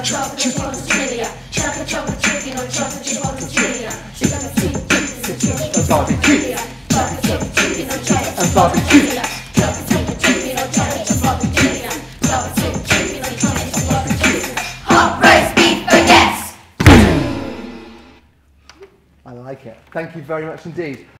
chocolate chip on Australia. Chocolate chicken or chocolate chip on Australia. Chocolate chicken or barbecue. Chocolate chicken or chocolate barbecue. Chocolate chicken or chocolate barbecue. Chocolate chicken or chocolate barbecue. Hot roast beef baguettes. I like it. Thank you very much indeed.